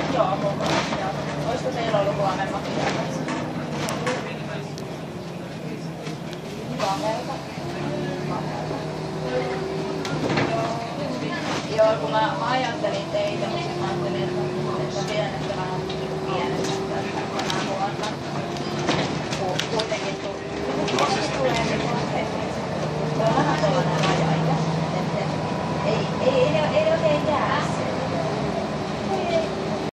Joo, kokonaisia. Olisiko teillä ollut huonemmat ideat? Kahdelta. Joo, kun mä ajattelin teitä, niin mä ajattelin, että